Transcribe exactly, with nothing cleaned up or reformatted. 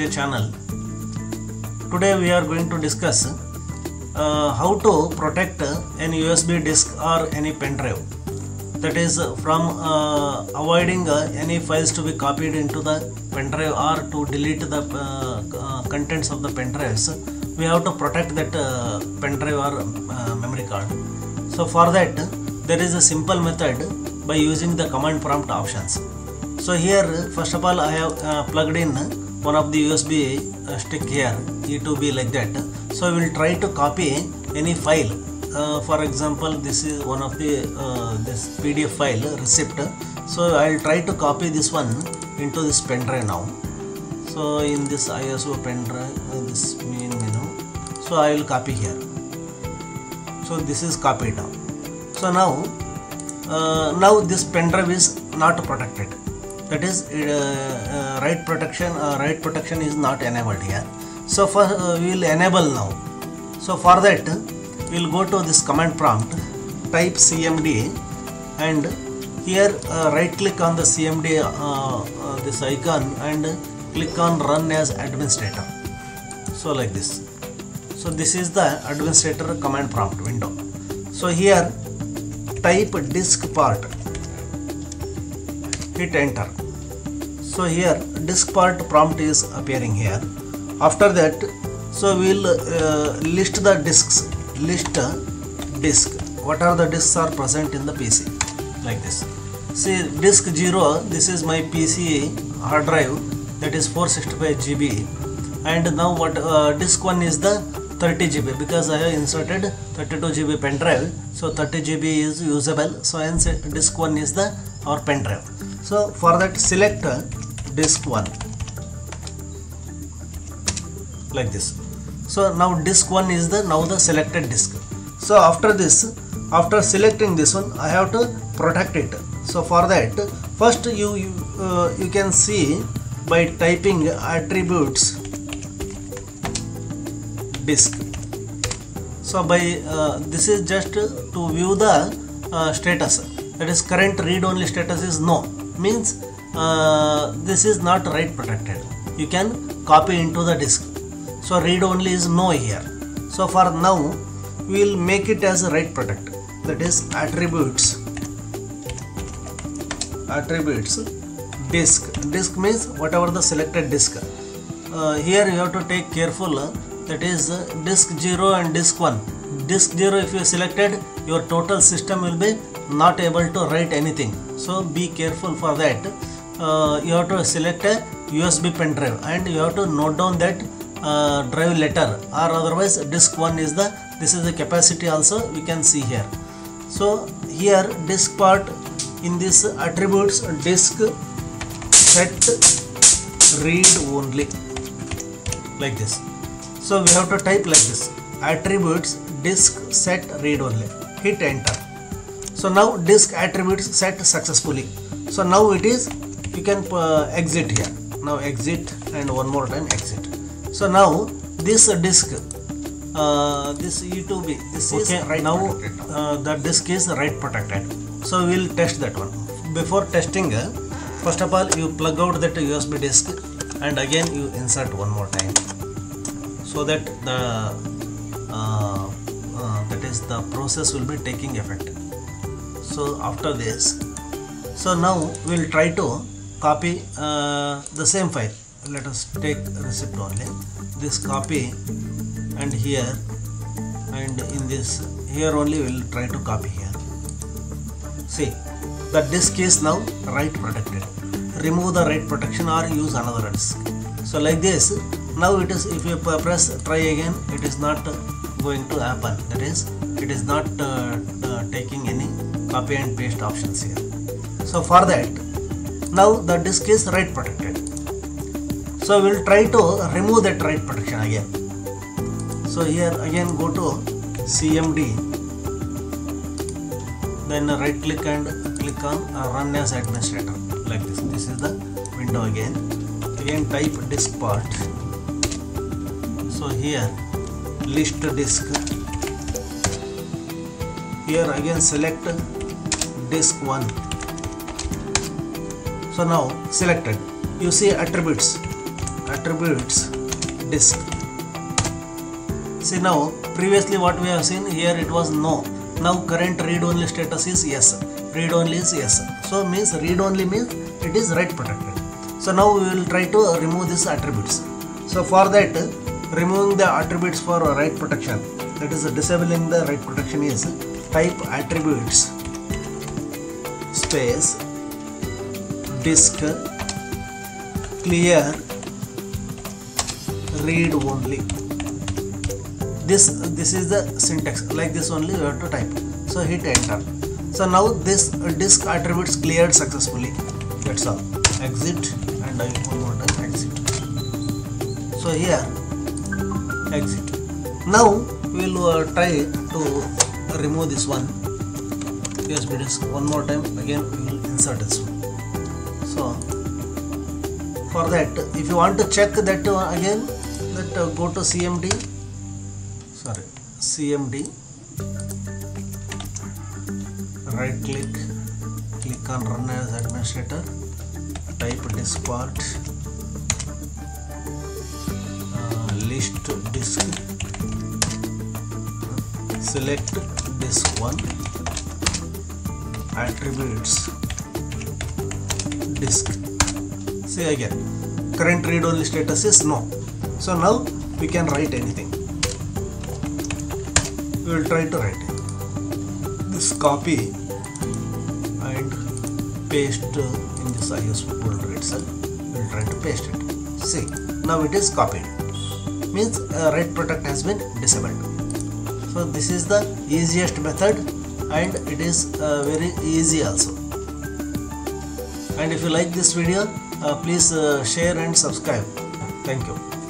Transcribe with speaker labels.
Speaker 1: J channel. Today we are going to discuss uh, how to protect an U S B disk or any pen drive, that is from uh, avoiding uh, any files to be copied into the pen drive or to delete the uh, uh, contents of the pen drives. We have to protect that uh, pen drive or uh, memory card. So for that there is a simple method by using the command prompt options. So here first of all I have uh, plugged in one of the U S B uh, stick here, E two B like that. So we will try to copy any file. Uh, for example, this is one of the uh, this P D F file receipt. So I will try to copy this one into this pen drive now. So in this I S O pen drive, uh, this main menu. So I will copy here. So this is copied now. So now uh, now this pen drive is not protected. That is uh, uh, write protection. Uh, write protection is not enabled here. So for uh, we will enable now. So for that we will go to this command prompt, type C M D, and here uh, right click on the C M D uh, uh, this icon and click on run as administrator. So like this. So this is the administrator command prompt window. So here type disk part, hit enter. So here disk part prompt is appearing here. After that, so we will uh, list the disks, list disk, what are the disks are present in the P C, like this. See disk zero, this is my P C hard drive, that is four sixty-five G B, and now what uh, disk one is the thirty G B, because I have inserted thirty-two G B pen drive, so thirty G B is usable, so hence disk one is the our pen drive. So for that select disk one like this. So now disk one is the now the selected disk. So after this, after selecting this one, I have to protect it. So for that first you you, uh, you can see by typing attributes disk. So by uh, this is just to view the uh, status, that is current read only status is no, means uh, this is not write protected. You can copy into the disk. So read only is no here. So for now we will make it as a write protect, that is attributes attributes disk. Disk means whatever the selected disk. Uh, here you have to take careful, uh, that is uh, disk zero and disk one. Disk zero if you selected, your total system will be not able to write anything. So be careful for that. Uh, you have to select a U S B pen drive and you have to note down that uh, drive letter, or otherwise disk one is the, this is the capacity also we can see here. So here disk part, in this attributes disk set read only, like this. So we have to type like this, attributes disk set read only, hit enter. So now disk attributes set successfully. So now it is, you can uh, exit here. Now exit and one more time exit. So now this disk, uh, this E two B, this okay, is right now uh, the disk is write protected. So we will test that one. Before testing, uh, first of all you plug out that U S B disk and again you insert one more time, so that the uh, uh, that is the process will be taking effect. So after this, so now we will try to copy uh, the same file. Let us take receipt only, this copy, and here and in this here only we will try to copy here. See, the disk is now write protected. Remove the write protection or use another disk. So like this, now it is, if you press try again, it is not going to happen, that is it is not uh, uh, taking any copy and paste options here. So for that, now the disk is write protected. So we will try to remove that write protection again. So here again go to C M D, then right click and click on uh, run as administrator, like this. This is the window again. Again type disk part. So here list disk. Here again select disk one. So now selected, you see attributes attributes disk. See now, previously what we have seen here, it was no. Now current read only status is yes. Read only is yes. So means read only means it is write protected. So now we will try to remove these attributes. So for that, removing the attributes for write protection, that is disabling the write protection, is type attributes space disk clear read only. This this is the syntax, like this only you have to type. So hit enter. So now this disk attributes cleared successfully. That's all. Exit and I one more time exit. So here exit. Now we will uh, try to remove this one U S B disk. One more time again we will insert this one. So for that, if you want to check that uh, again, that uh, go to C M D. Sorry, C M D. Right click, click on run as administrator. Type disk part, uh, list disk, select disk one, attributes disk. See again, current read only status is no. So now we can write anything. We will try to write it. This copy and paste in this I S folder itself. We will try to paste it. See, now it is copied. Means uh, write protect has been disabled. So this is the easiest method, and it is uh, very easy also. And if you like this video, uh, please uh, share and subscribe. Thank you.